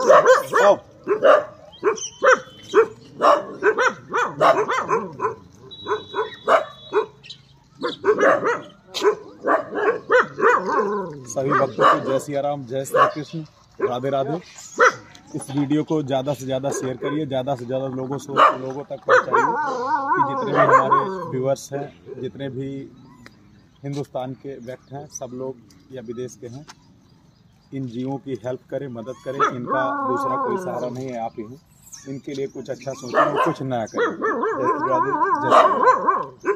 सभी भक्तों को जय सिया राम, जय श्री कृष्ण, राधे राधे। इस वीडियो को ज़्यादा से ज़्यादा शेयर करिए, ज़्यादा से ज़्यादा लोगों तक पहुंचाइए कि जितने भी हमारे व्यूअर्स हैं, जितने भी हिंदुस्तान के व्यक्ति हैं, सब लोग या विदेश के हैं, इन जीवों की हेल्प करें, मदद करें। इनका दूसरा कोई सहारा नहीं है, आप ही हैं। इनके लिए कुछ अच्छा सोचें और कुछ नया करें। जय श्री राधे, जय श्री राधे।